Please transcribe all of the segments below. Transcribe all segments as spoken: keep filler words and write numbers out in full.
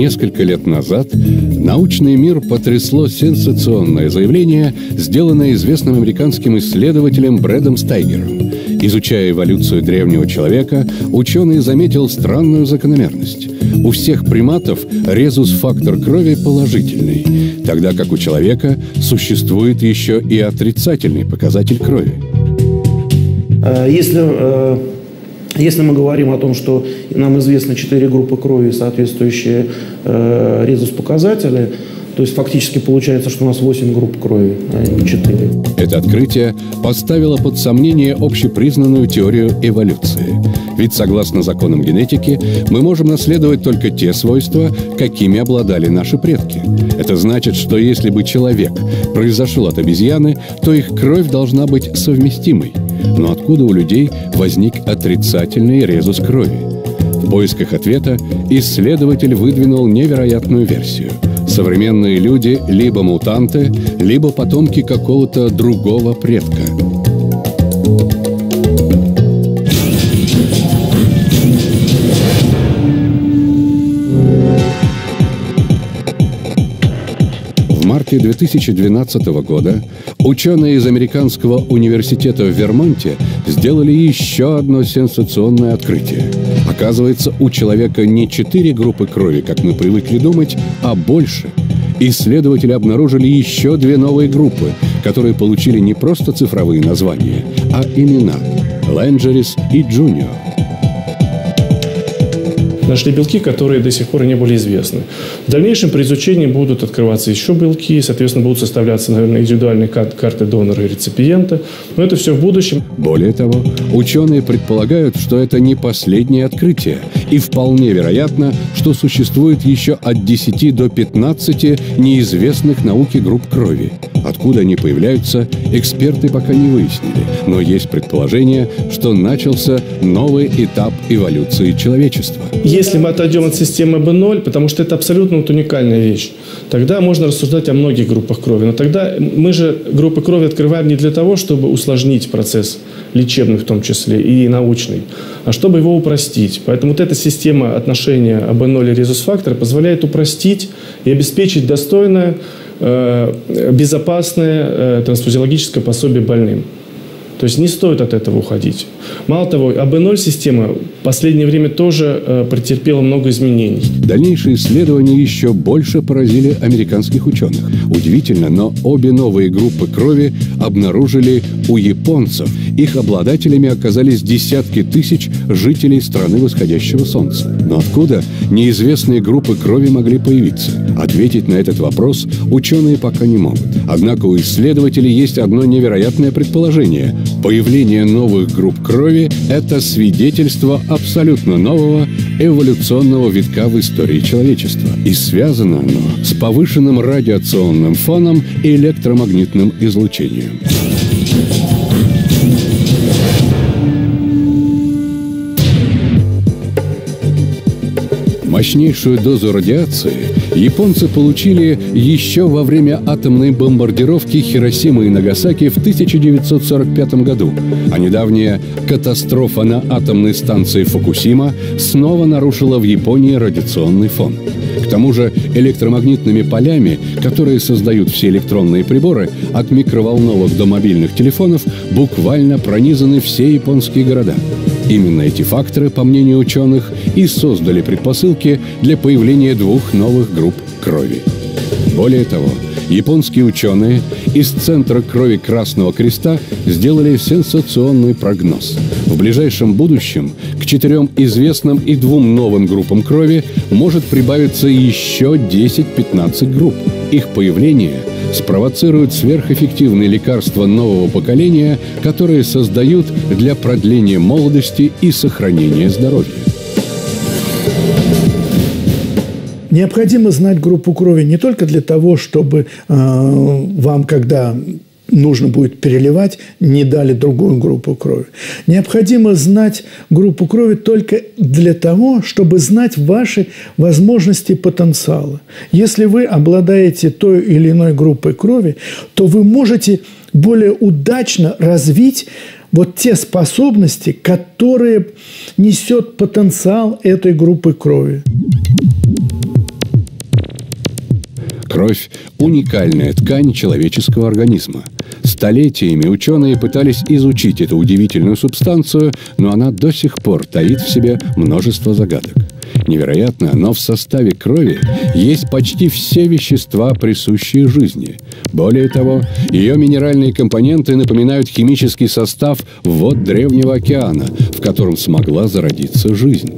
Несколько лет назад научный мир потрясло сенсационное заявление, сделанное известным американским исследователем Брэдом Стайгером. Изучая эволюцию древнего человека, ученый заметил странную закономерность. У всех приматов резус-фактор крови положительный, тогда как у человека существует еще и отрицательный показатель крови. Если, если мы говорим о том, что нам известно четыре группы крови, соответствующие резус-показатели, то есть фактически получается, что у нас восемь групп крови, а не четыре. Это открытие поставило под сомнение общепризнанную теорию эволюции. Ведь согласно законам генетики мы можем наследовать только те свойства, какими обладали наши предки. Это значит, что если бы человек произошел от обезьяны, то их кровь должна быть совместимой. Но откуда у людей возник отрицательный резус крови? В поисках ответа исследователь выдвинул невероятную версию. Современные люди либо мутанты, либо потомки какого-то другого предка. В марте две тысячи двенадцатого года ученые из Американского университета в Вермонте сделали еще одно сенсационное открытие. Оказывается, у человека не четыре группы крови, как мы привыкли думать, а больше. Исследователи обнаружили еще две новые группы, которые получили не просто цифровые названия, а имена – Langeris и Junior. Нашли белки, которые до сих пор не были известны. В дальнейшем при изучении будут открываться еще белки, соответственно, будут составляться, наверное, индивидуальные карты донора и реципиента. Но это все в будущем. Более того, ученые предполагают, что это не последнее открытие. И вполне вероятно, что существует еще от десяти до пятнадцати неизвестных науке групп крови. Откуда они появляются, эксперты пока не выяснили. Но есть предположение, что начался новый этап эволюции человечества. Если мы отойдем от системы бэ ноль, потому что это абсолютно вот уникальная вещь, тогда можно рассуждать о многих группах крови. Но тогда мы же группы крови открываем не для того, чтобы усложнить процесс лечебный в том числе и научный, а чтобы его упростить. Поэтому вот эта система отношения а бэ ноль и резус-фактора позволяет упростить и обеспечить достойное, безопасное трансфузиологическое пособие больным. То есть не стоит от этого уходить. Мало того, а бэ ноль система в последнее время тоже э, претерпела много изменений. Дальнейшие исследования еще больше поразили американских ученых. Удивительно, но обе новые группы крови обнаружили у японцев. Их обладателями оказались десятки тысяч жителей страны восходящего солнца. Но откуда неизвестные группы крови могли появиться? Ответить на этот вопрос ученые пока не могут. Однако у исследователей есть одно невероятное предположение. Появление новых групп крови – это свидетельство абсолютно нового эволюционного витка в истории человечества. И связано оно с повышенным радиационным фоном и электромагнитным излучением. Мощнейшую дозу радиации японцы получили еще во время атомной бомбардировки Хиросимы и Нагасаки в тысяча девятьсот сорок пятом году, а недавняя катастрофа на атомной станции Фукусима снова нарушила в Японии радиационный фон. К тому же электромагнитными полями, которые создают все электронные приборы, от микроволновок до мобильных телефонов, буквально пронизаны все японские города. Именно эти факторы, по мнению ученых, и создали предпосылки для появления двух новых групп крови. Более того, японские ученые из Центра крови Красного Креста сделали сенсационный прогноз. В ближайшем будущем к четырем известным и двум новым группам крови может прибавиться еще десять-пятнадцать групп. Их появление спровоцируют сверхэффективные лекарства нового поколения, которые создают для продления молодости и сохранения здоровья. Необходимо знать группу крови не только для того, чтобы э, вам, когда нужно будет переливать, не дали другую группу крови. Необходимо знать группу крови только для того, чтобы знать ваши возможности и потенциалы. Если вы обладаете той или иной группой крови, то вы можете более удачно развить вот те способности, которые несет потенциал этой группы крови. Кровь – уникальная ткань человеческого организма. Столетиями ученые пытались изучить эту удивительную субстанцию, но она до сих пор таит в себе множество загадок. Невероятно, но в составе крови есть почти все вещества, присущие жизни. Более того, ее минеральные компоненты напоминают химический состав вод Древнего океана, в котором смогла зародиться жизнь.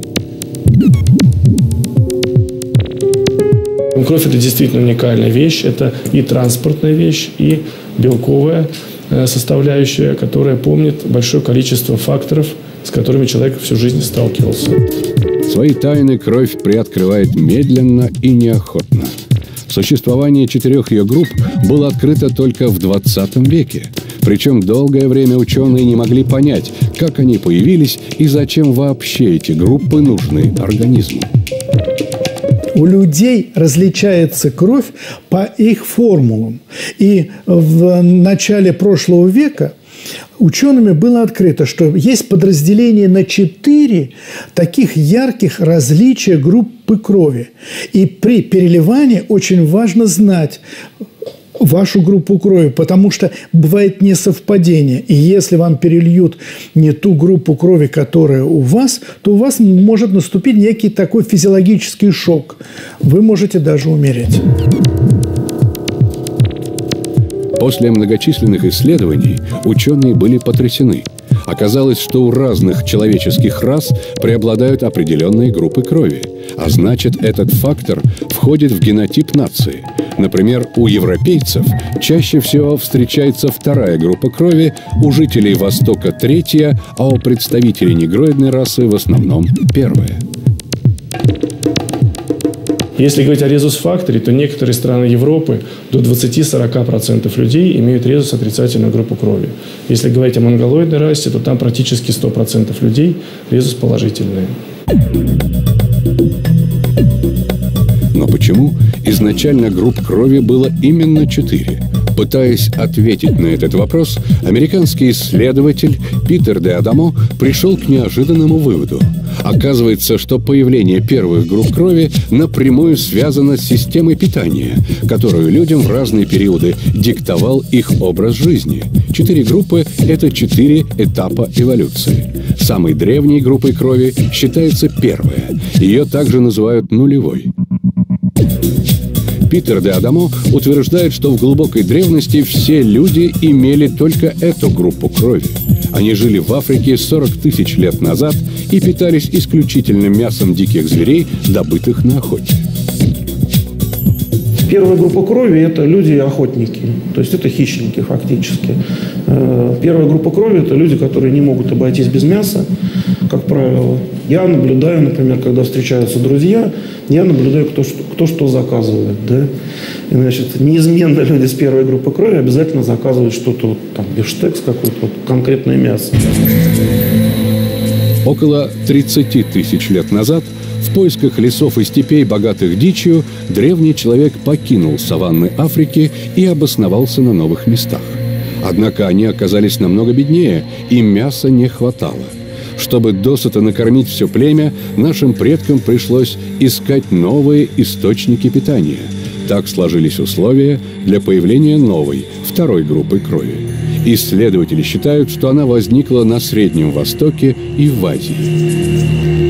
Кровь – это действительно уникальная вещь. Это и транспортная вещь, и белковая составляющая, которая помнит большое количество факторов, с которыми человек всю жизнь сталкивался. Свои тайны кровь приоткрывает медленно и неохотно. Существование четырех ее групп было открыто только в двадцатом веке. Причем долгое время ученые не могли понять, как они появились и зачем вообще эти группы нужны организму. У людей различается кровь по их формулам. И в начале прошлого века учеными было открыто, что есть подразделение на четыре таких ярких различия группы крови. И при переливании очень важно знать вашу группу крови, потому что бывает несовпадение. И если вам перельют не ту группу крови, которая у вас, то у вас может наступить некий такой физиологический шок. Вы можете даже умереть. После многочисленных исследований ученые были потрясены. Оказалось, что у разных человеческих рас преобладают определенные группы крови. А значит, этот фактор входит в генотип нации. Например, у европейцев чаще всего встречается вторая группа крови, у жителей Востока третья, а у представителей негроидной расы в основном первая. Если говорить о резус-факторе, то некоторые страны Европы до двадцати-сорока процентов людей имеют резус отрицательную группу крови. Если говорить о монголоидной расе, то там практически сто процентов людей резус положительные. Но почему изначально групп крови было именно четыре? Пытаясь ответить на этот вопрос, американский исследователь Питер де Адамо пришел к неожиданному выводу. Оказывается, что появление первых групп крови напрямую связано с системой питания, которую людям в разные периоды диктовал их образ жизни. Четыре группы – это четыре этапа эволюции. Самой древней группой крови считается первая. Ее также называют нулевой. Питер де Адамо утверждает, что в глубокой древности все люди имели только эту группу крови. Они жили в Африке сорок тысяч лет назад и питались исключительно мясом диких зверей, добытых на охоте. Первая группа крови – это люди-охотники, то есть это хищники фактически. Первая группа крови – это люди, которые не могут обойтись без мяса, как правило. Я наблюдаю, например, когда встречаются друзья, я наблюдаю, кто что, кто что заказывает. Да? И, значит, неизменно люди с первой группы крови обязательно заказывают что-то, вот, там, бифштекс какой-то, вот, конкретное мясо. Около тридцати тысяч лет назад в поисках лесов и степей, богатых дичью, древний человек покинул саванны Африки и обосновался на новых местах. Однако они оказались намного беднее, и мяса не хватало. Чтобы досыта накормить все племя, нашим предкам пришлось искать новые источники питания. Так сложились условия для появления новой, второй группы крови. Исследователи считают, что она возникла на Среднем Востоке и в Азии.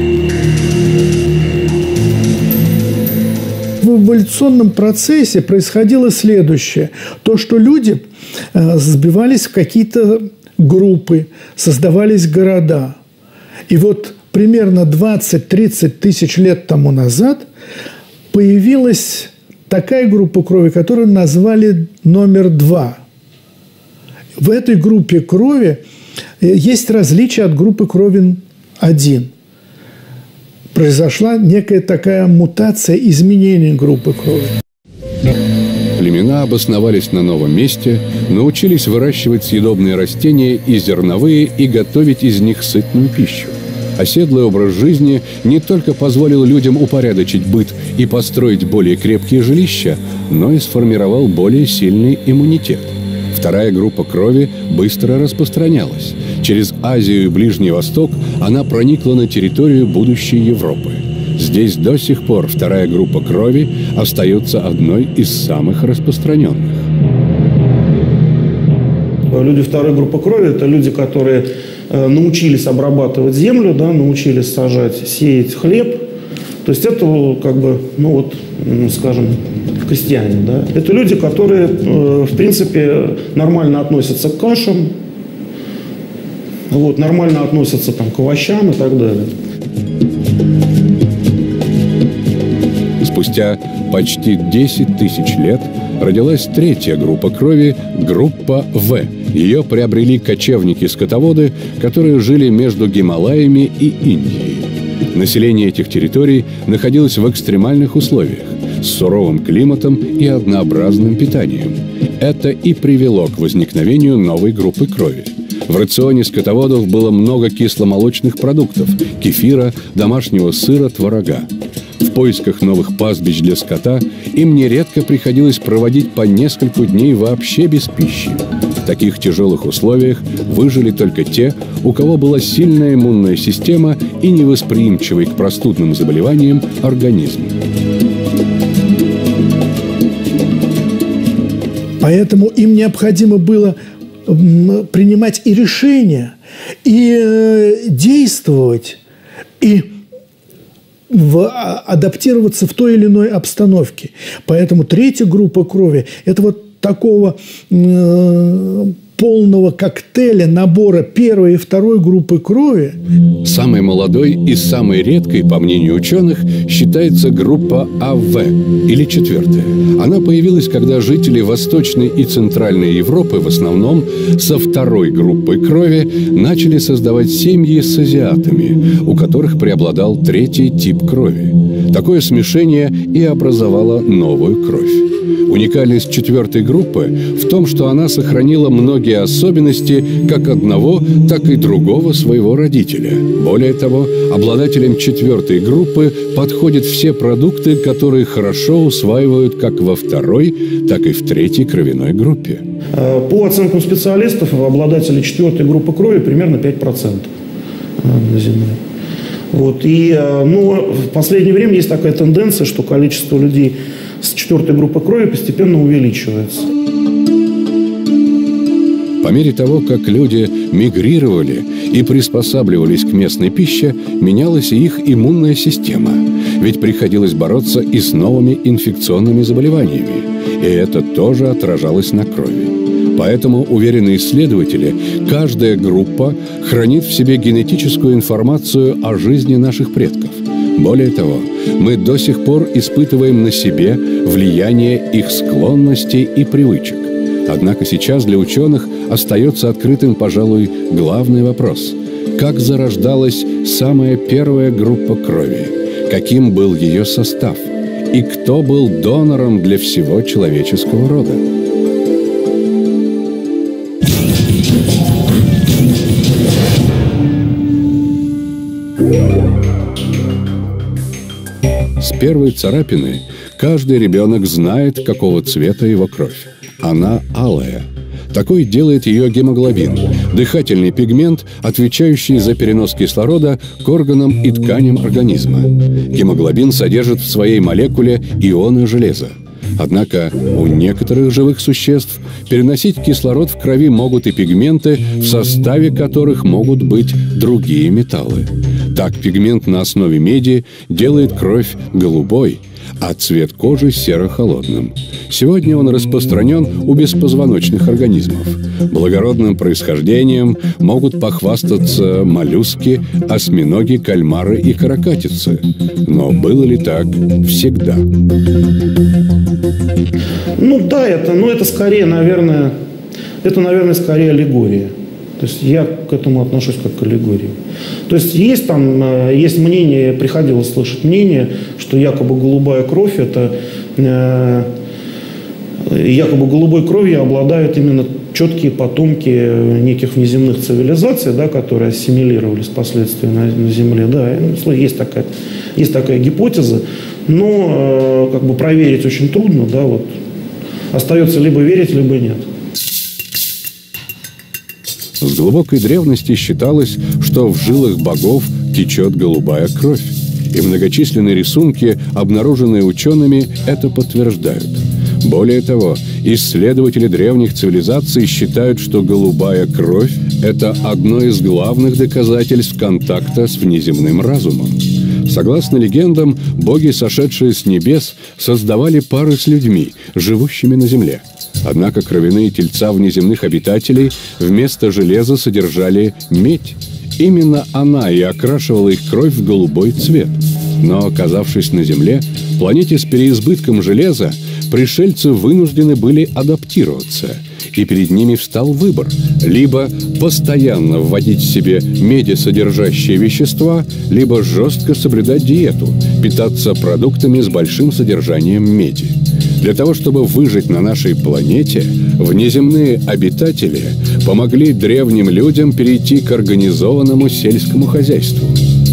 В эволюционном процессе происходило следующее. То, что люди сбивались в какие-то группы, создавались города. И вот примерно двадцать-тридцать тысяч лет тому назад появилась такая группа крови, которую назвали номер два. В этой группе крови есть различия от группы крови один. Произошла некая такая мутация, изменение группы крови. Племена обосновались на новом месте, научились выращивать съедобные растения и зерновые и готовить из них сытную пищу. Оседлый образ жизни не только позволил людям упорядочить быт и построить более крепкие жилища, но и сформировал более сильный иммунитет. Вторая группа крови быстро распространялась. Через Азию и Ближний Восток она проникла на территорию будущей Европы. С Здесь до сих пор вторая группа крови остается одной из самых распространенных. Люди второй группы крови – это люди, которые э, научились обрабатывать землю, да, научились сажать, сеять хлеб. То есть это, как бы, ну вот, скажем, крестьяне. Да. Это люди, которые, э, в принципе, нормально относятся к кашам, вот, нормально относятся там, к овощам и так далее. Спустя почти десять тысяч лет родилась третья группа крови – группа В. Ее приобрели кочевники-скотоводы, которые жили между Гималаями и Индией. Население этих территорий находилось в экстремальных условиях, с суровым климатом и однообразным питанием. Это и привело к возникновению новой группы крови. В рационе скотоводов было много кисломолочных продуктов – кефира, домашнего сыра, творога. В поисках новых пастбищ для скота им нередко приходилось проводить по несколько дней вообще без пищи. В таких тяжелых условиях выжили только те, у кого была сильная иммунная система и невосприимчивый к простудным заболеваниям организм. Поэтому им необходимо было принимать и решения, и действовать, и в, адаптироваться в той или иной обстановке. Поэтому третья группа крови – это вот такого э, полного коктейля, набора первой и второй группы крови. Самой молодой и самой редкой, по мнению ученых, считается группа А В, или четвертая. Она появилась, когда жители Восточной и Центральной Европы, в основном со второй группой крови, начали создавать семьи с азиатами, у которых преобладал третий тип крови. Такое смешение и образовало новую кровь. Уникальность четвертой группы в том, что она сохранила многие особенности как одного, так и другого своего родителя. Более того, обладателям четвертой группы подходят все продукты, которые хорошо усваивают как во второй, так и в третьей кровяной группе. По оценкам специалистов, обладатели четвертой группы крови примерно пять процентов на Земле. Вот. И, ну, в последнее время есть такая тенденция, что количество людей с четвертой группой крови постепенно увеличивается. По мере того, как люди мигрировали и приспосабливались к местной пище, менялась и их иммунная система. Ведь приходилось бороться и с новыми инфекционными заболеваниями. И это тоже отражалось на крови. Поэтому, уверены исследователи, каждая группа хранит в себе генетическую информацию о жизни наших предков. Более того, мы до сих пор испытываем на себе влияние их склонностей и привычек. Однако сейчас для ученых остается открытым, пожалуй, главный вопрос. Как зарождалась самая первая группа крови? Каким был ее состав? И кто был донором для всего человеческого рода? С первой царапины каждый ребенок знает, какого цвета его кровь. Она алая. Такой делает ее гемоглобин – дыхательный пигмент, отвечающий за перенос кислорода к органам и тканям организма. Гемоглобин содержит в своей молекуле ионы железа. Однако у некоторых живых существ переносить кислород в крови могут и пигменты, в составе которых могут быть другие металлы. Так пигмент на основе меди делает кровь голубой, а цвет кожи серо-холодным. Сегодня он распространен у беспозвоночных организмов. Благородным происхождением могут похвастаться моллюски, осьминоги, кальмары и каракатицы. Но было ли так всегда? Ну да, это, ну, это скорее, наверное, это, наверное, скорее аллегория. То есть я к этому отношусь как к аллегории. То есть есть там, есть мнение, приходилось слышать мнение, что якобы голубая кровь, это э, якобы голубой кровью обладают именно четкие потомки неких внеземных цивилизаций, да, которые ассимилировались впоследствии на, на Земле. Да, есть такая, есть такая гипотеза, но э, как бы проверить очень трудно, да, вот. Остается либо верить, либо нет. С глубокой древности считалось, что в жилах богов течет голубая кровь. и многочисленные рисунки, обнаруженные учеными, это подтверждают. Более того, исследователи древних цивилизаций считают, что голубая кровь – это одно из главных доказательств контакта с внеземным разумом. Согласно легендам, боги, сошедшие с небес, создавали пары с людьми, живущими на земле. Однако кровяные тельца внеземных обитателей вместо железа содержали медь. Именно она и окрашивала их кровь в голубой цвет. Но, оказавшись на Земле, планете с переизбытком железа, пришельцы вынуждены были адаптироваться. И перед ними встал выбор – либо постоянно вводить в себе медисодержащие вещества, либо жестко соблюдать диету, питаться продуктами с большим содержанием меди. Для того, чтобы выжить на нашей планете, внеземные обитатели помогли древним людям перейти к организованному сельскому хозяйству.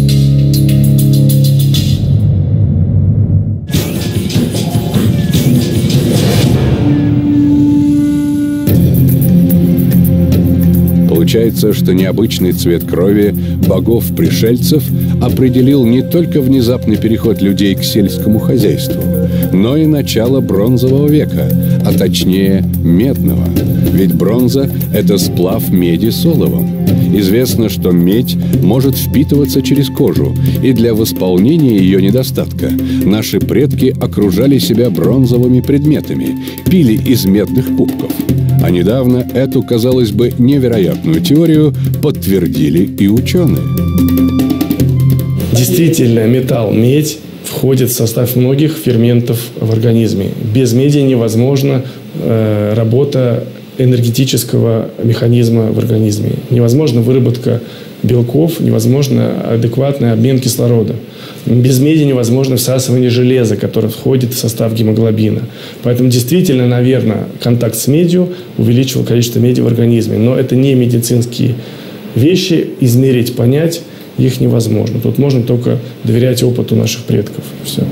Получается, что необычный цвет крови богов-пришельцев определил не только внезапный переход людей к сельскому хозяйству, но и начало бронзового века, а точнее медного. Ведь бронза – это сплав меди с оловом. Известно, что медь может впитываться через кожу, и для восполнения ее недостатка наши предки окружали себя бронзовыми предметами, пили из медных кубков. А недавно эту, казалось бы, невероятную теорию подтвердили и ученые. Действительно, металл медь входит в состав многих ферментов в организме. Без меди невозможна э, работа энергетического механизма в организме. Невозможна выработка белков, невозможно адекватный обмен кислорода. Без меди невозможно всасывание железа, которое входит в состав гемоглобина. Поэтому действительно, наверное, контакт с медью увеличивал количество меди в организме. Но это не медицинские вещи, измерить, понять их невозможно. Тут можно только доверять опыту наших предков. Все.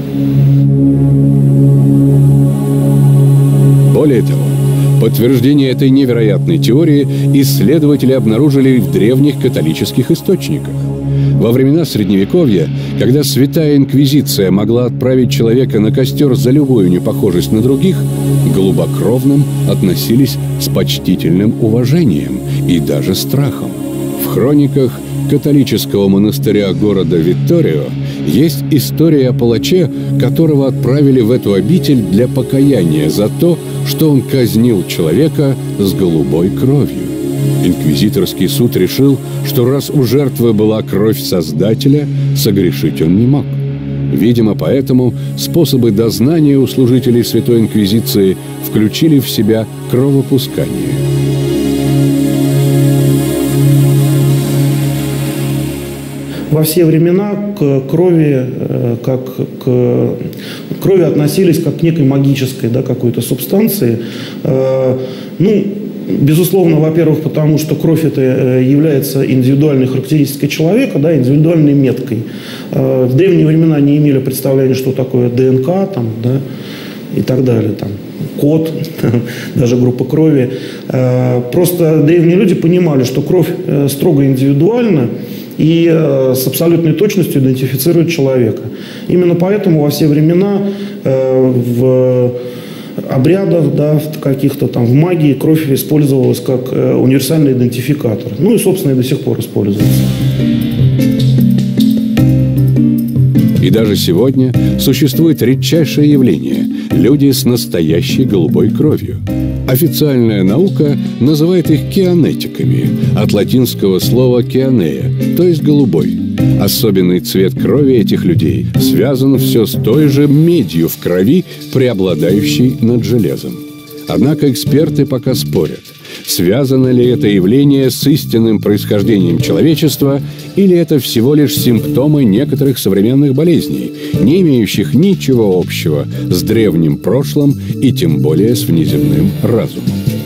Более того, подтверждение этой невероятной теории исследователи обнаружили в древних католических источниках. Во времена Средневековья, когда Святая Инквизиция могла отправить человека на костер за любую непохожесть на других, к голубокровным относились с почтительным уважением и даже страхом. В хрониках католического монастыря города Витторио есть история о палаче, которого отправили в эту обитель для покаяния за то, что он казнил человека с голубой кровью. Инквизиторский суд решил, что раз у жертвы была кровь Создателя, согрешить он не мог. Видимо, поэтому способы дознания у служителей Святой Инквизиции включили в себя кровопускание. Во все времена к крови, как к крови относились как к некой магической, да, какой-то субстанции. Ну, безусловно, во-первых, потому что кровь это является индивидуальной характеристикой человека, да, индивидуальной меткой. В древние времена не имели представления, что такое ДНК, там, да, и так далее, там, код, даже группа крови. Просто древние люди понимали, что кровь строго индивидуальна и с абсолютной точностью идентифицирует человека. Именно поэтому во все времена в обрядах, да, в каких-то там, в магии кровь использовалась как универсальный идентификатор. Ну и, собственно, и до сих пор используется. И даже сегодня существует редчайшее явление – люди с настоящей голубой кровью. Официальная наука называет их кианетиками, от латинского слова «кианея», то есть «голубой». Особенный цвет крови этих людей связан все с той же медью в крови, преобладающей над железом. Однако эксперты пока спорят, связано ли это явление с истинным происхождением человечества или это всего лишь симптомы некоторых современных болезней, не имеющих ничего общего с древним прошлым и тем более с внеземным разумом.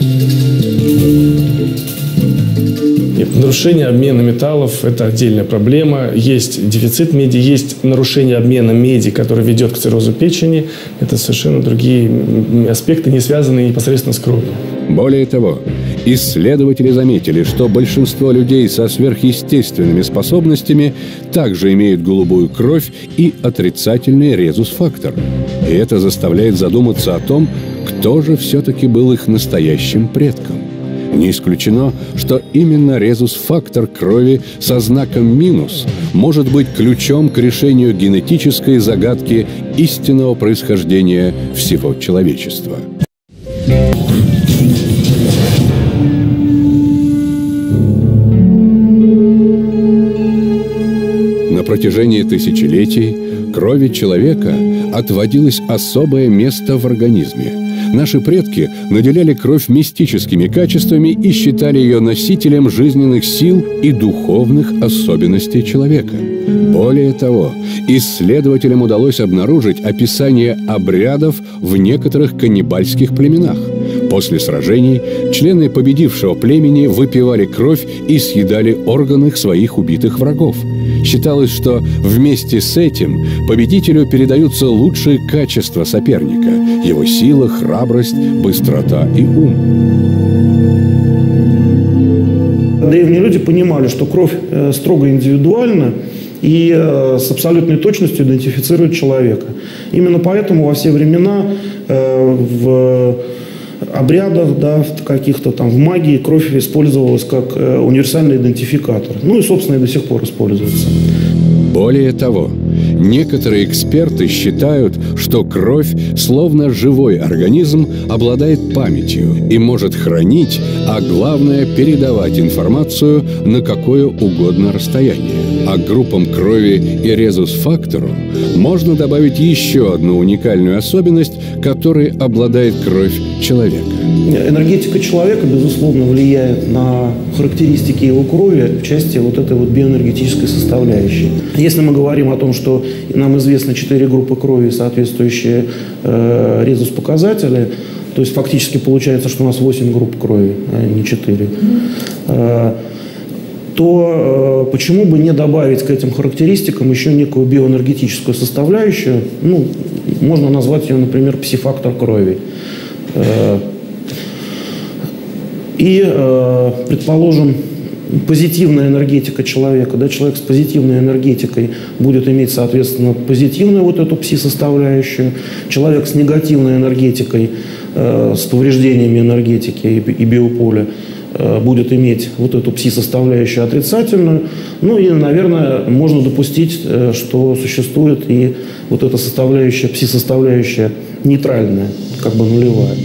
Нарушение обмена металлов – это отдельная проблема. Есть дефицит меди, есть нарушение обмена меди, которое ведет к циррозу печени. Это совершенно другие аспекты, не связанные непосредственно с кровью. Более того, Исследователи заметили, что большинство людей со сверхъестественными способностями также имеют голубую кровь и отрицательный резус-фактор. И это заставляет задуматься о том, кто же все-таки был их настоящим предком. Не исключено, что именно резус-фактор крови со знаком минус может быть ключом к решению генетической загадки истинного происхождения всего человечества. На протяжении тысячелетий крови человека отводилось особое место в организме. Наши предки наделяли кровь мистическими качествами и считали ее носителем жизненных сил и духовных особенностей человека. Более того, исследователям удалось обнаружить описание обрядов в некоторых каннибальских племенах. После сражений члены победившего племени выпивали кровь и съедали органы своих убитых врагов. Считалось, что вместе с этим победителю передаются лучшие качества соперника – его сила, храбрость, быстрота и ум. Древние люди понимали, что кровь строго индивидуальна и с абсолютной точностью идентифицирует человека. Именно поэтому во все времена в обрядах, да, в каких-то там, в магии кровь использовалась как универсальный идентификатор. Ну и, собственно, и до сих пор используется. Более того, некоторые эксперты считают, что кровь, словно живой организм, обладает памятью и может хранить, а главное – передавать информацию на какое угодно расстояние. А к группам крови и резус-фактору можно добавить еще одну уникальную особенность, которой обладает кровь человека. Энергетика человека, безусловно, влияет на характеристики его крови в части вот этой вот биоэнергетической составляющей. Если мы говорим о том, что нам известны четыре группы крови, соответствующие э, резус-показатели, то есть фактически получается, что у нас восемь групп крови, а не четыре, э, то э, почему бы не добавить к этим характеристикам еще некую биоэнергетическую составляющую, ну, можно назвать ее, например, пси-фактор крови. Э, И, э, предположим, позитивная энергетика человека, да, человек с позитивной энергетикой будет иметь, соответственно, позитивную вот эту пси-составляющую. Человек с негативной энергетикой, э, с повреждениями энергетики и, и биополя э, будет иметь вот эту пси-составляющую отрицательную. Ну и, наверное, можно допустить, э, что существует и вот эта составляющая, пси-составляющая нейтральная, как бы нулевая.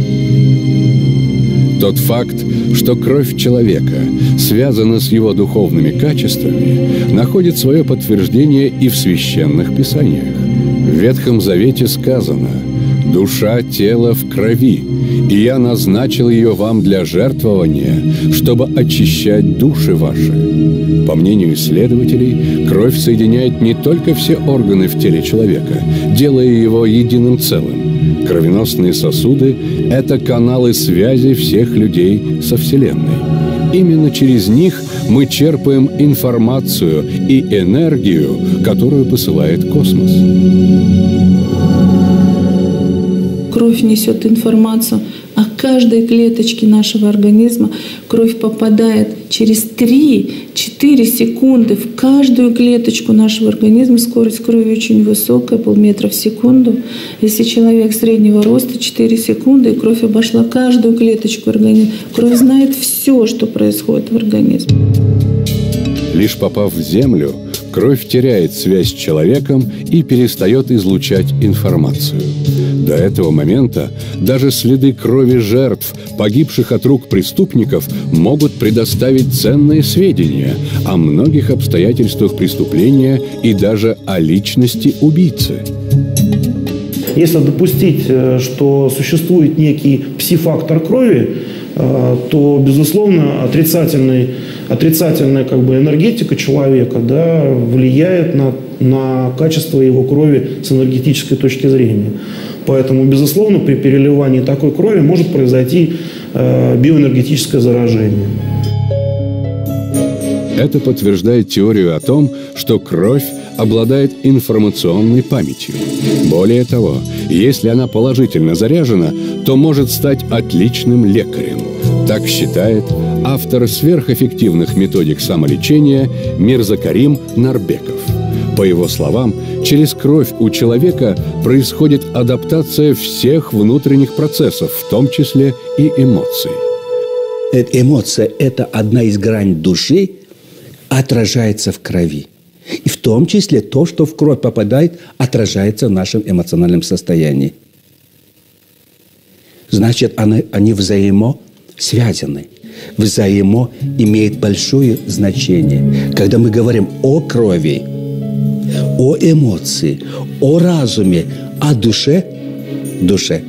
Тот факт, что кровь человека связана с его духовными качествами, находит свое подтверждение и в священных писаниях. В Ветхом Завете сказано: «Душа тела в крови, и я назначил ее вам для жертвования, чтобы очищать души ваши». По мнению исследователей, кровь соединяет не только все органы в теле человека, делая его единым целым. Кровеносные сосуды – это каналы связи всех людей со Вселенной. Именно через них мы черпаем информацию и энергию, которую посылает космос. Кровь несет информацию о каждой клеточке нашего организма. Кровь попадает через три-четыре секунды в каждую клеточку нашего организма. Скорость крови очень высокая, полметра в секунду. Если человек среднего роста, четыре секунды, и кровь обошла каждую клеточку организма. Кровь знает все, что происходит в организме. Лишь попав в Землю, кровь теряет связь с человеком и перестает излучать информацию. До этого момента даже следы крови жертв, погибших от рук преступников, могут предоставить ценные сведения о многих обстоятельствах преступления и даже о личности убийцы. Если допустить, что существует некий пси-фактор крови, то, безусловно, отрицательный, отрицательная как бы, энергетика человека, да, влияет на, на качество его крови с энергетической точки зрения. Поэтому, безусловно, при переливании такой крови может произойти э, биоэнергетическое заражение. Это подтверждает теорию о том, что кровь обладает информационной памятью. Более того, если она положительно заряжена, то может стать отличным лекарем. Так считает автор сверхэффективных методик самолечения Мирзакарим Нарбеков. По его словам, через кровь у человека происходит адаптация всех внутренних процессов, в том числе и эмоций. Эта эмоция – это одна из граней души, отражается в крови. И в том числе то, что в кровь попадает, отражается в нашем эмоциональном состоянии. Значит, они, они взаимосвязаны. Взаимо имеет большое значение. Когда мы говорим о крови, о эмоции, о разуме, о душе, душе,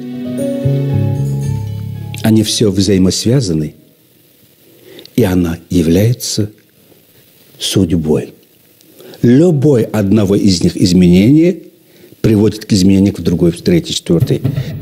они все взаимосвязаны, и она является судьбой. Любое одного из них изменение приводит к изменению в другой, в третий, четвертый.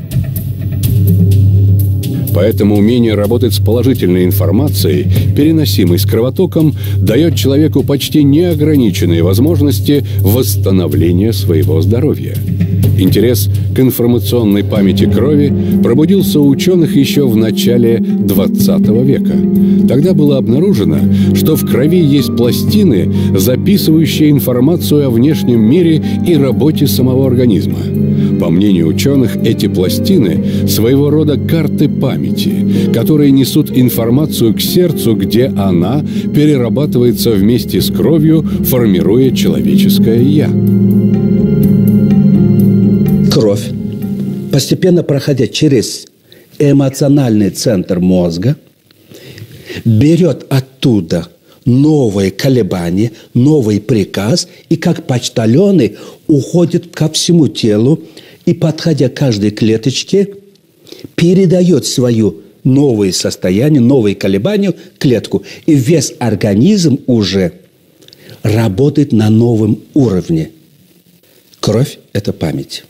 Поэтому умение работать с положительной информацией, переносимой с кровотоком, дает человеку почти неограниченные возможности восстановления своего здоровья. Интерес к информационной памяти крови пробудился у ученых еще в начале двадцатого века. Тогда было обнаружено, что в крови есть пластины, записывающие информацию о внешнем мире и работе самого организма. По мнению ученых, эти пластины – своего рода карты памяти, которые несут информацию к сердцу, где она перерабатывается вместе с кровью, формируя человеческое «я». Кровь, постепенно проходя через эмоциональный центр мозга, берет оттуда новые колебания, новый приказ, и как почтальоны уходит ко всему телу и, подходя к каждой клеточке, передает свое новое состояние, новые колебания в клетку. И весь организм уже работает на новом уровне. Кровь – это память.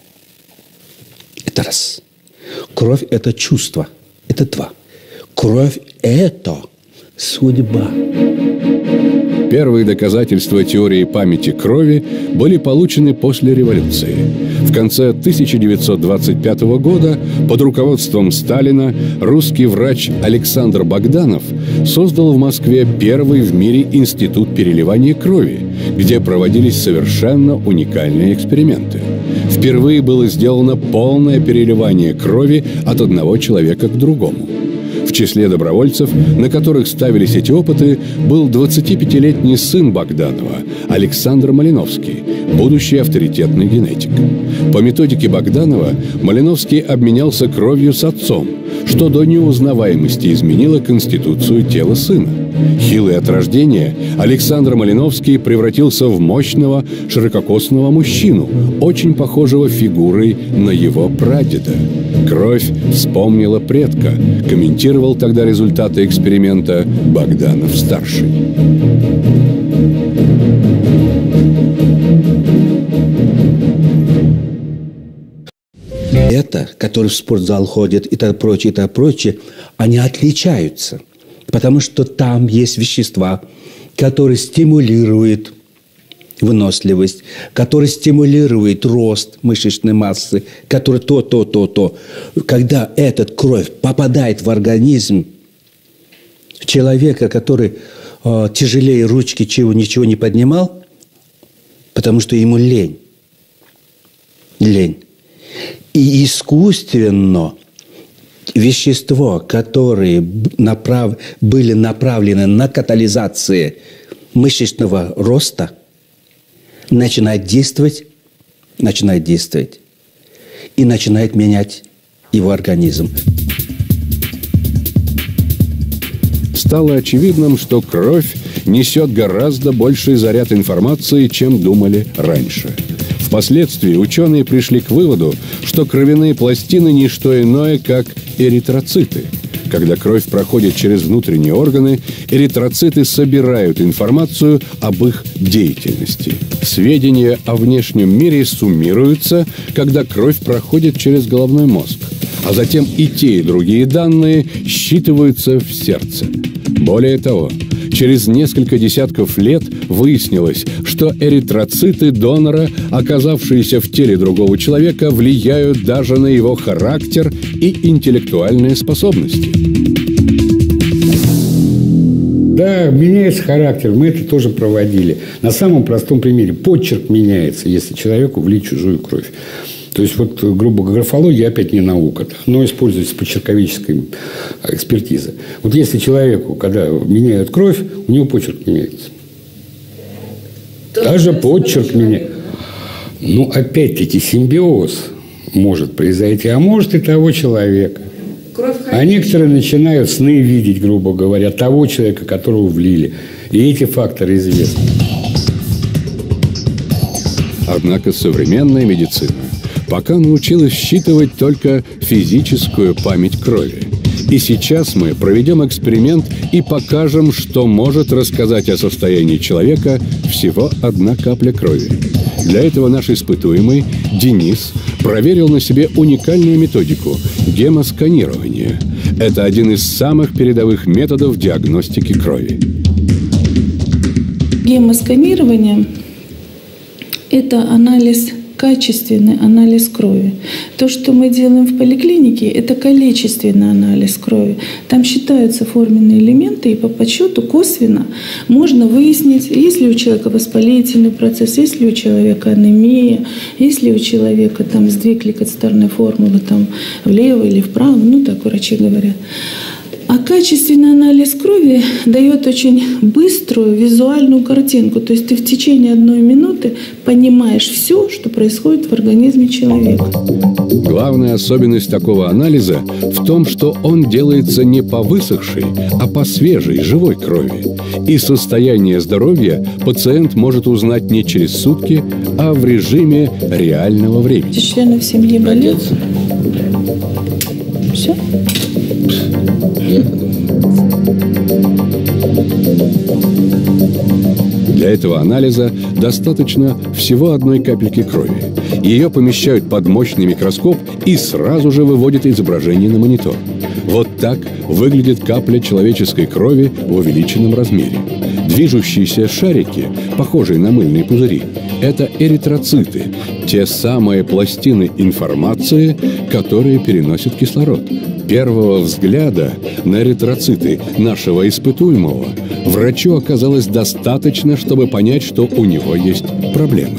Это раз. Кровь – это чувство. Это два. Кровь – это судьба. Первые доказательства теории памяти крови были получены после революции. В конце тысяча девятьсот двадцать пятого года под руководством Сталина русский врач Александр Богданов создал в Москве первый в мире институт переливания крови, где проводились совершенно уникальные эксперименты. Впервые было сделано полное переливание крови от одного человека к другому. В числе добровольцев, на которых ставились эти опыты, был двадцатипятилетний сын Богданова, Александр Малиновский, будущий авторитетный генетик. По методике Богданова Малиновский обменялся кровью с отцом, что до неузнаваемости изменило конституцию тела сына. Хилый от рождения, Александр Малиновский превратился в мощного, ширококосного мужчину, очень похожего фигурой на его прадеда. Кровь вспомнила предка, комментировал тогда результаты эксперимента Богданов-старший. Это, которые в спортзал ходят и так прочее, и так прочее, они отличаются. Потому что там есть вещества, которые стимулируют выносливость, которые стимулируют рост мышечной массы, которые то, то, то, то. Когда эта кровь попадает в организм человека, который э, тяжелее ручки чего, ничего не поднимал, потому что ему лень. Лень. И искусственно вещества, которые направ... были направлены на катализацию мышечного роста, начинает действовать, начинает действовать и начинает менять его организм. Стало очевидным, что кровь несет гораздо больший заряд информации, чем думали раньше. Впоследствии ученые пришли к выводу, что кровяные пластины – не что иное, как эритроциты. Когда кровь проходит через внутренние органы, эритроциты собирают информацию об их деятельности. Сведения о внешнем мире суммируются, когда кровь проходит через головной мозг, а затем и те, и другие данные считываются в сердце. Более того, через несколько десятков лет выяснилось, что эритроциты донора, оказавшиеся в теле другого человека, влияют даже на его характер и интеллектуальные способности. Да, меняется характер, мы это тоже проводили. На самом простом примере. Почерк меняется, если человеку влить чужую кровь. То есть, вот, грубо говоря, графология опять не наука, но используется почерковическая экспертиза. Вот если человеку, когда меняют кровь, у него почерк меняется. Даже почерк меняется. Ну, опять-таки, симбиоз может произойти, а может и того человека. А некоторые начинают сны видеть, грубо говоря, того человека, которого влили. И эти факторы известны. Однако современная медицина пока научилась считывать только физическую память крови. И сейчас мы проведем эксперимент и покажем, что может рассказать о состоянии человека всего одна капля крови. Для этого наш испытуемый Денис проверил на себе уникальную методику – гемосканирование. Это один из самых передовых методов диагностики крови. Гемосканирование – это анализ, качественный анализ крови. То, что мы делаем в поликлинике, это количественный анализ крови. Там считаются форменные элементы, и по подсчету косвенно можно выяснить, есть ли у человека воспалительный процесс, есть ли у человека анемия, есть ли у человека там сдвиг лейкоцитарной формулы там, влево или вправо, ну так врачи говорят. А качественный анализ крови дает очень быструю визуальную картинку. То есть ты в течение одной минуты понимаешь все, что происходит в организме человека. Главная особенность такого анализа в том, что он делается не по высохшей, а по свежей, живой крови. И состояние здоровья пациент может узнать не через сутки, а в режиме реального времени. Членов семьи болят? Все? Для этого анализа достаточно всего одной капельки крови. Ее помещают под мощный микроскоп и сразу же выводят изображение на монитор. Вот так выглядит капля человеческой крови в увеличенном размере. Движущиеся шарики, похожие на мыльные пузыри, это эритроциты, те самые пластины информации, которые переносят кислород. Первого взгляда на эритроциты нашего испытуемого врачу оказалось достаточно, чтобы понять, что у него есть проблемы.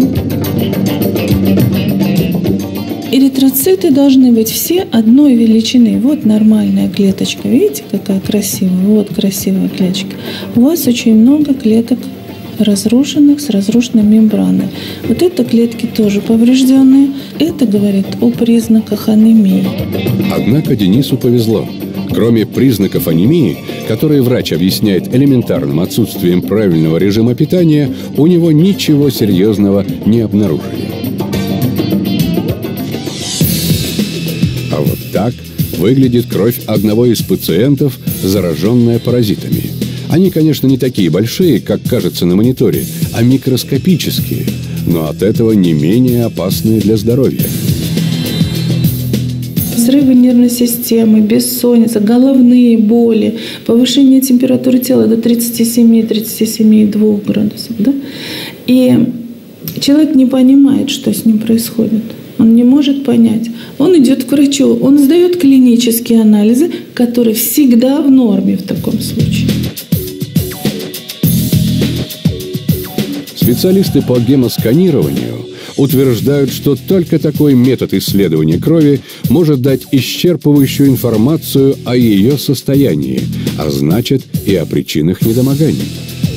Эритроциты должны быть все одной величины. Вот нормальная клеточка. Видите, какая красивая? Вот красивая клеточка. У вас очень много клеток разрушенных, с разрушенной мембраной. Вот это клетки тоже поврежденные. Это говорит о признаках анемии. Однако Денису повезло. Кроме признаков анемии, которые врач объясняет элементарным отсутствием правильного режима питания, у него ничего серьезного не обнаружили. А вот так выглядит кровь одного из пациентов, зараженная паразитами. Они, конечно, не такие большие, как кажется на мониторе, а микроскопические, но от этого не менее опасные для здоровья. Взрывы нервной системы, бессонница, головные боли, повышение температуры тела до тридцати семи — тридцати семи и двух градусов. Да? И человек не понимает, что с ним происходит. Он не может понять. Он идет к врачу, он сдает клинические анализы, которые всегда в норме в таком случае. Специалисты по гемосканированию утверждают, что только такой метод исследования крови может дать исчерпывающую информацию о ее состоянии, а значит и о причинах недомоганий.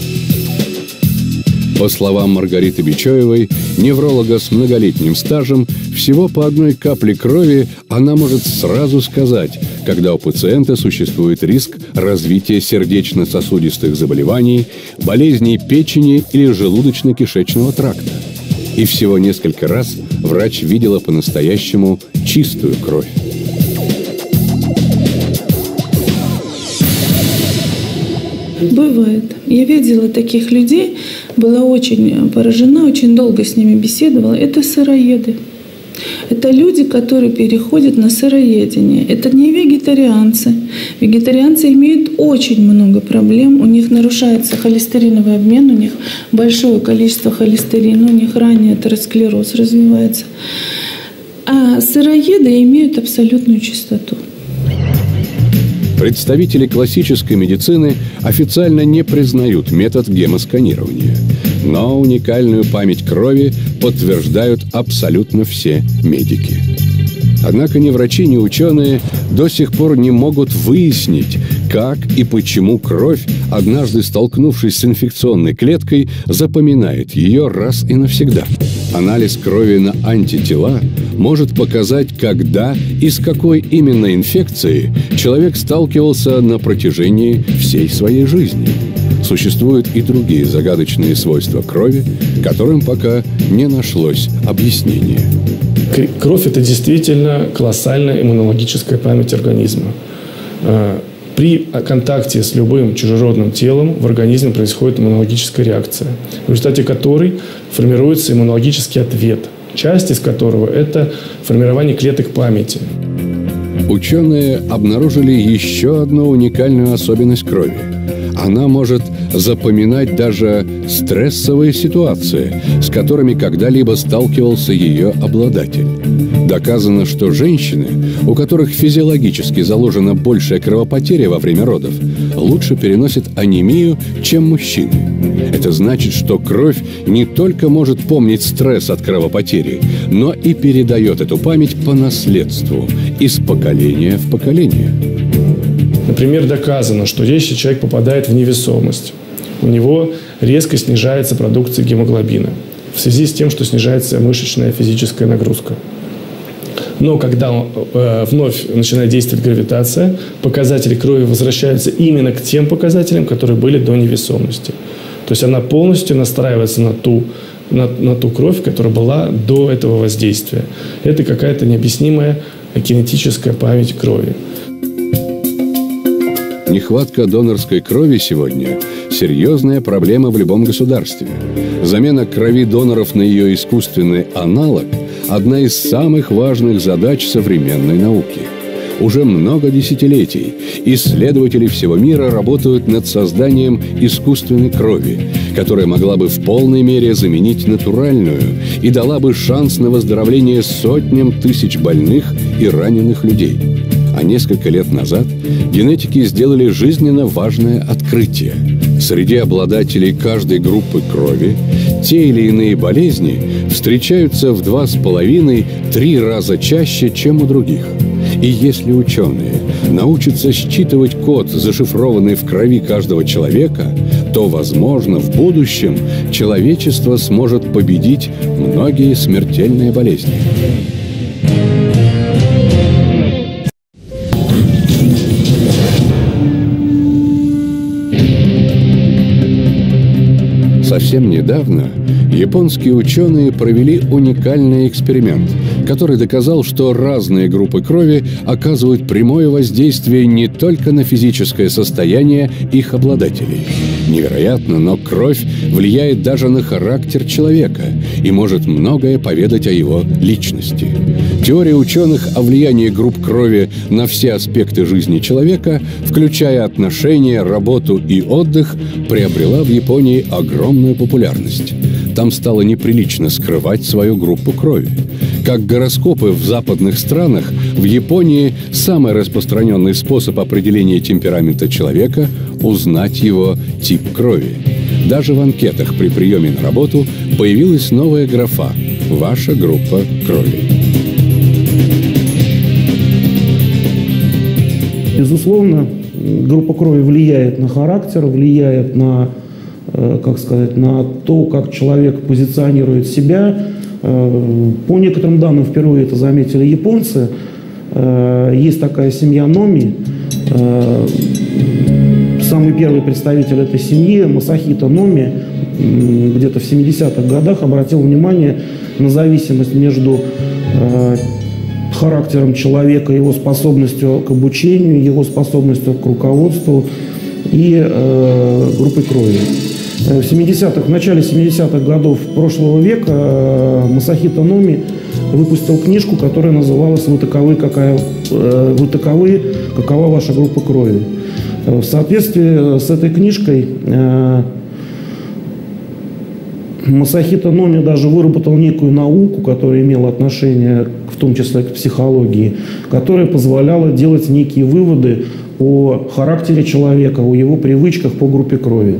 По словам Маргариты Бичоевой, невролога с многолетним стажем, всего по одной капле крови она может сразу сказать, когда у пациента существует риск развития сердечно-сосудистых заболеваний, болезней печени или желудочно-кишечного тракта. И всего несколько раз врач видела по-настоящему чистую кровь. Бывает. Я видела таких людей, была очень поражена, очень долго с ними беседовала. Это сыроеды. Это люди, которые переходят на сыроедение. Это не вегетарианцы. Вегетарианцы имеют очень много проблем. У них нарушается холестериновый обмен, у них большое количество холестерина, у них ранний атеросклероз развивается. А сыроеды имеют абсолютную чистоту. Представители классической медицины официально не признают метод гемосканирования. Но уникальную память крови подтверждают абсолютно все медики. Однако ни врачи, ни ученые до сих пор не могут выяснить, как и почему кровь, однажды столкнувшись с инфекционной клеткой, запоминает ее раз и навсегда. Анализ крови на антитела может показать, когда и с какой именно инфекцией человек сталкивался на протяжении всей своей жизни. Существуют и другие загадочные свойства крови, которым пока не нашлось объяснения. Кровь – это действительно колоссальная иммунологическая память организма. При контакте с любым чужеродным телом в организме происходит иммунологическая реакция, в результате которой формируется иммунологический ответ, часть из которого – это формирование клеток памяти. Ученые обнаружили еще одну уникальную особенность крови. Она может запоминать даже стрессовые ситуации, с которыми когда-либо сталкивался ее обладатель. Доказано, что женщины, у которых физиологически заложена большая кровопотеря во время родов, лучше переносят анемию, чем мужчины. Это значит, что кровь не только может помнить стресс от кровопотери, но и передает эту память по наследству из поколения в поколение. Например, доказано, что если человек попадает в невесомость, у него резко снижается продукция гемоглобина в связи с тем, что снижается мышечная физическая нагрузка. Но когда э, вновь начинает действовать гравитация, показатели крови возвращаются именно к тем показателям, которые были до невесомости. То есть она полностью настраивается на ту, на, на ту кровь, которая была до этого воздействия. Это какая-то необъяснимая кинетическая память крови. Нехватка донорской крови сегодня – серьезная проблема в любом государстве. Замена крови доноров на ее искусственный аналог – одна из самых важных задач современной науки. Уже много десятилетий исследователи всего мира работают над созданием искусственной крови, которая могла бы в полной мере заменить натуральную и дала бы шанс на выздоровление сотням тысяч больных и раненых людей. А несколько лет назад генетики сделали жизненно важное открытие. Среди обладателей каждой группы крови те или иные болезни встречаются в два с половиной - три раза чаще, чем у других. И если ученые научатся считывать код, зашифрованный в крови каждого человека, то, возможно, в будущем человечество сможет победить многие смертельные болезни. Совсем недавно японские ученые провели уникальный эксперимент, который доказал, что разные группы крови оказывают прямое воздействие не только на физическое состояние их обладателей. Невероятно, но кровь влияет даже на характер человека и может многое поведать о его личности. Теория ученых о влиянии групп крови на все аспекты жизни человека, включая отношения, работу и отдых, приобрела в Японии огромную популярность. Там стало неприлично скрывать свою группу крови. Как гороскопы в западных странах, в Японии самый распространенный способ определения темперамента человека – узнать его тип крови. Даже в анкетах при приеме на работу появилась новая графа – «Ваша группа крови». Безусловно, группа крови влияет на характер, влияет на, как сказать, на то, как человек позиционирует себя. По некоторым данным, впервые это заметили японцы. Есть такая семья Номи. Самый первый представитель этой семьи, Масахито Номи, где-то в семидесятых годах обратил внимание на зависимость между характером человека, его способностью к обучению, его способностью к руководству и э, группой крови. В семидесятых, в начале семидесятых годов прошлого века э, Масахито Номи выпустил книжку, которая называлась «Вы таковы, какая, э, вы таковы, какова ваша группа крови». В соответствии с этой книжкой э, Масахито Номи даже выработал некую науку, которая имела отношение в том числе к психологии, которая позволяла делать некие выводы о характере человека, о его привычках по группе крови.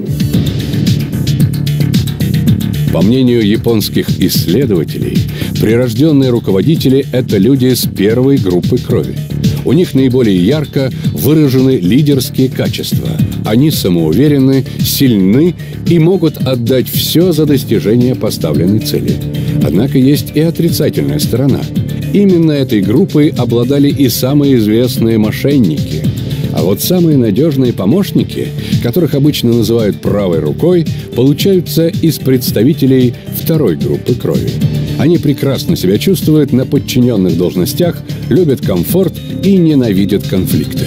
По мнению японских исследователей, прирожденные руководители – это люди с первой группы крови. У них наиболее ярко выражены лидерские качества. Они самоуверены, сильны и могут отдать все за достижение поставленной цели. Однако есть и отрицательная сторона. Именно этой группой обладали и самые известные мошенники. А вот самые надежные помощники, которых обычно называют правой рукой, получаются из представителей второй группы крови. Они прекрасно себя чувствуют на подчиненных должностях, любят комфорт и ненавидят конфликты.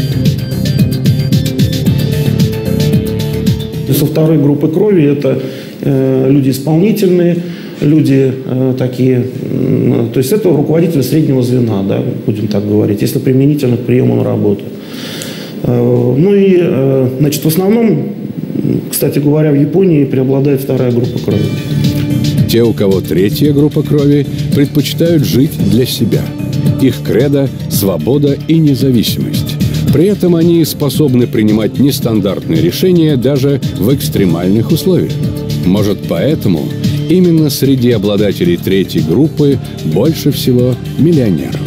Со второй группы крови это э, люди исполнительные, люди э, такие, э, то есть это руководители среднего звена, да, будем так говорить, если применительно к приему на работу. Э, ну и, э, значит, в основном, кстати говоря, в Японии преобладает вторая группа крови. Те, у кого третья группа крови, предпочитают жить для себя. Их кредо – свобода и независимость. При этом они способны принимать нестандартные решения даже в экстремальных условиях. Может, поэтому именно среди обладателей третьей группы больше всего миллионеров.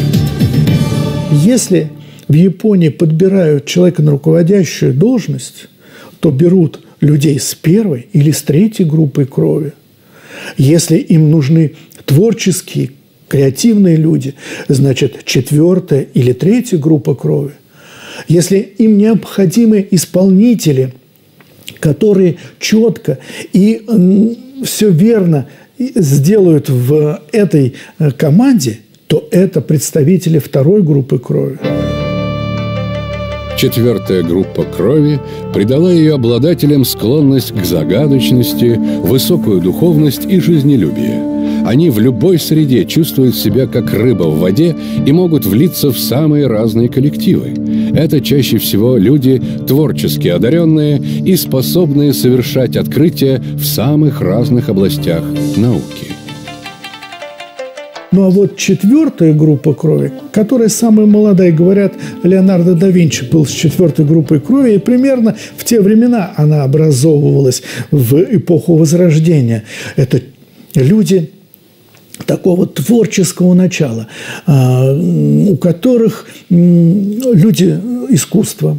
Если в Японии подбирают человека на руководящую должность, то берут людей с первой или с третьей группой крови. Если им нужны творческие, креативные люди, значит, четвертая или третья группа крови. Если им необходимы исполнители, которые четко и все верно сделают в этой команде, то это представители второй группы крови. Четвертая группа крови придала ее обладателям склонность к загадочности, высокую духовность и жизнелюбие. Они в любой среде чувствуют себя как рыба в воде и могут влиться в самые разные коллективы. Это чаще всего люди творчески одаренные и способные совершать открытия в самых разных областях науки. Ну а вот четвертая группа крови, которая самая молодая, говорят, Леонардо да Винчи был с четвертой группой крови, и примерно в те времена она образовывалась в эпоху Возрождения. Это люди такого творческого начала, у которых люди искусства,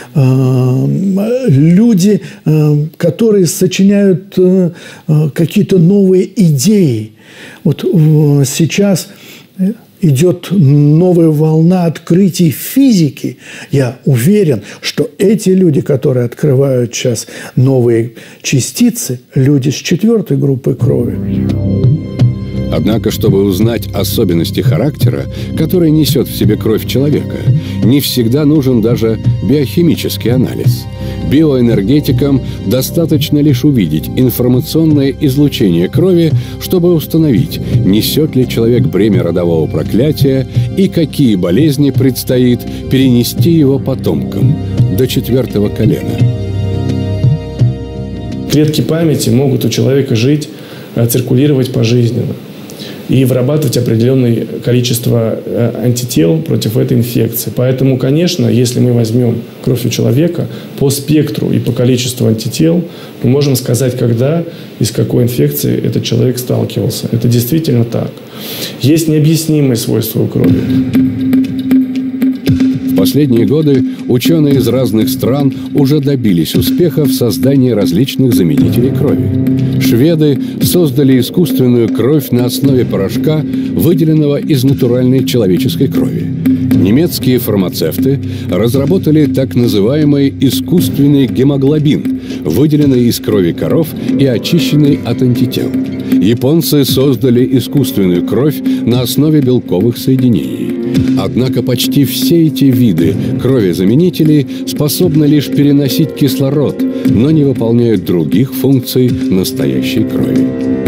люди, которые сочиняют какие-то новые идеи. Вот сейчас идет новая волна открытий физики. Я уверен, что эти люди, которые открывают сейчас новые частицы, люди с четвертой группой крови. Однако, чтобы узнать особенности характера, которые несет в себе кровь человека, не всегда нужен даже биохимический анализ. Биоэнергетикам достаточно лишь увидеть информационное излучение крови, чтобы установить, несет ли человек бремя родового проклятия и какие болезни предстоит перенести его потомкам до четвертого колена. Клетки памяти могут у человека жить, циркулировать пожизненно и вырабатывать определенное количество антител против этой инфекции. Поэтому, конечно, если мы возьмем кровь у человека, по спектру и по количеству антител мы можем сказать, когда и с какой инфекцией этот человек сталкивался. Это действительно так. Есть необъяснимые свойства у крови. В последние годы ученые из разных стран уже добились успеха в создании различных заменителей крови. Шведы создали искусственную кровь на основе порошка, выделенного из натуральной человеческой крови. Немецкие фармацевты разработали так называемый искусственный гемоглобин, выделенный из крови коров и очищенный от антител. Японцы создали искусственную кровь на основе белковых соединений. Однако почти все эти виды крови-заменителей способны лишь переносить кислород, но не выполняют других функций настоящей крови.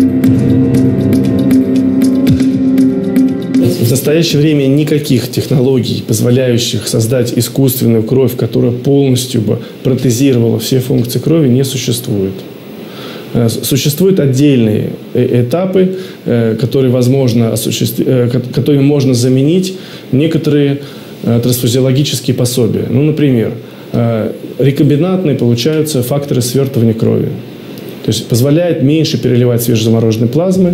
В настоящее время никаких технологий, позволяющих создать искусственную кровь, которая полностью бы протезировала все функции крови, не существует. Существуют отдельные этапы, которые возможно осуществ... которые можно заменить некоторые трансфузиологические пособия. Ну, например, рекомбинантные получаются факторы свертывания крови. То есть позволяет меньше переливать свежезамороженной плазмы.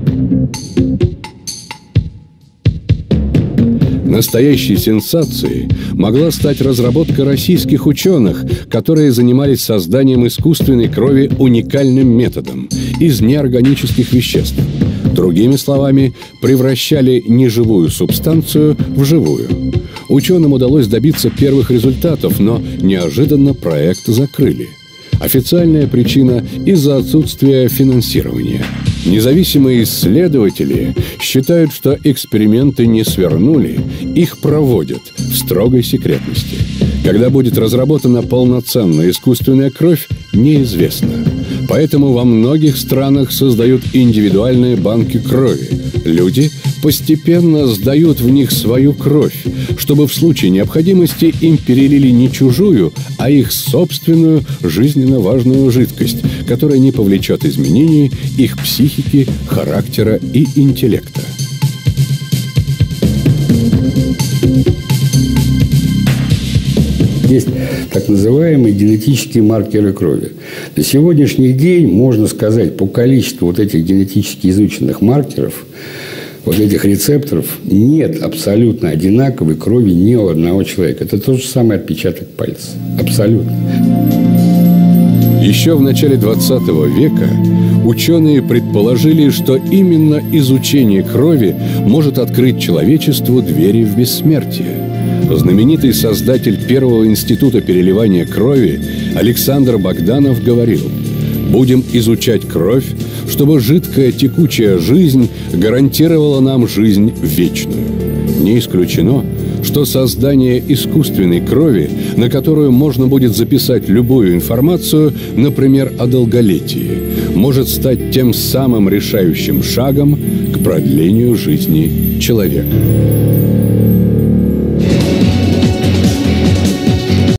Настоящей сенсацией могла стать разработка российских ученых, которые занимались созданием искусственной крови уникальным методом из неорганических веществ. Другими словами, превращали неживую субстанцию в живую. Ученым удалось добиться первых результатов, но неожиданно проект закрыли. Официальная причина – из-за отсутствия финансирования. Независимые исследователи считают, что эксперименты не свернули, их проводят в строгой секретности. Когда будет разработана полноценная искусственная кровь, неизвестно. Поэтому во многих странах создают индивидуальные банки крови. Люди постепенно сдают в них свою кровь, чтобы в случае необходимости им перелили не чужую, а их собственную жизненно важную жидкость, которая не повлечет изменений их психики, характера и интеллекта. Есть так называемые генетические маркеры крови. На сегодняшний день, можно сказать, по количеству вот этих генетически изученных маркеров, вот этих рецепторов, нет абсолютно одинаковой крови ни у одного человека. Это тот же самый отпечаток пальца. Абсолютно. Еще в начале двадцатого века ученые предположили, что именно изучение крови может открыть человечеству двери в бессмертие. Знаменитый создатель первого института переливания крови Александр Богданов говорил: «Будем изучать кровь, чтобы жидкая текучая жизнь гарантировала нам жизнь вечную». Не исключено, что создание искусственной крови, на которую можно будет записать любую информацию, например, о долголетии, может стать тем самым решающим шагом к продлению жизни человека.